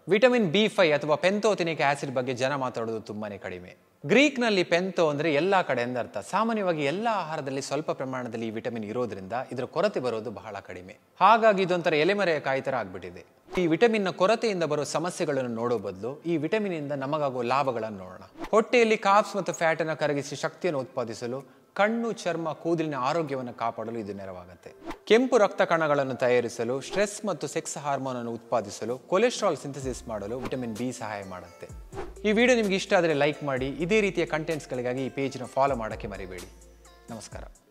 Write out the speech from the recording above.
Vitamin ಬಿ5 ಅಥವಾ ಪೆಂಥೋಥೆನಿಕ್ acid ಬಗ್ಗೆ ಜನ ಮಾತಾಡೋದು ತುಂಬಾನೇ ಕಡಿಮೆ. ಗ್ರೀಕ್ನಲ್ಲಿ ಪೆಂಥೋ ಅಂದರೆ ಎಲ್ಲ ಕಡೆ ಎಂದರ್ಥ. ಸಾಮಾನ್ಯವಾಗಿ ಎಲ್ಲ ಆಹಾರದಲ್ಲಿ ಸ್ವಲ್ಪ ಪ್ರಮಾಣದಲ್ಲಿ ಈ ವಿಟಮಿನ್ ಇರೋದ್ರಿಂದ ಇದರ ಕೊರತೆ ಬರೋದು ಬಹಳ ಕಡಿಮೆ. ಹಾಗಾಗಿ ಇದೊಂಥರ ಎಲೆಮರೆಯ ಕಾಯಿ ಥರ ಆಗ್ಬಿಟ್ಟಿದೆ. ಈ ವಿಟಮಿನ್ನ ಕೊರತೆಯಿಂದ ಬರೋ ಸಮಸ್ಯೆಗಳನ್ನು ನೋಡೋ ಬದಲು ಈ ವಿಟಮಿನ್ ಇಂದ ನಮಗಾಗುವ ಲಾಭಗಳನ್ನು ನೋಡೋಣ. ಹೊಟ್ಟೆಯಲ್ಲಿ ಕಾರ್ಬ್ಸ್ ಮತ್ತು ಫ್ಯಾಟ್ ಅನ್ನು ಕರಗಿಸಿ ಶಕ್ತಿಯನ್ನು ಉತ್ಪಾದಿಸಲು, ಕಣ್ಣು, ಚರ್ಮ, ಕೂದಲಿನ ಆರೋಗ್ಯವನ್ನು ಕಾಪಾಡಲು ಇದು ನೆರವಾಗುತ್ತೆ. ಕೆಂಪು ರಕ್ತ ಕಣಗಳನ್ನು ತಯಾರಿಸಲು, ಸ್ಟ್ರೆಸ್ ಮತ್ತು ಸೆಕ್ಸ್ ಹಾರ್ಮೋನ್ ಅನ್ನು ಉತ್ಪಾದಿಸಲು, ಕೊಲೆಸ್ಟ್ರಾಲ್ ಸಿಂಥಸಿಸ್ ಮಾಡಲು ವಿಟಮಿನ್ ಬಿ ಸಹಾಯ ಮಾಡುತ್ತೆ. ಈ ವಿಡಿಯೋ ನಿಮಗೆ ಇಷ್ಟ ಆದರೆ ಲೈಕ್ ಮಾಡಿ. ಇದೇ ರೀತಿಯ ಕಂಟೆಂಟ್ಸ್ಗಳಿಗಾಗಿ ಈ ಪೇಜ್ನ ಫಾಲೋ ಮಾಡೋಕ್ಕೆ ಮರಿಬೇಡಿ. ನಮಸ್ಕಾರ.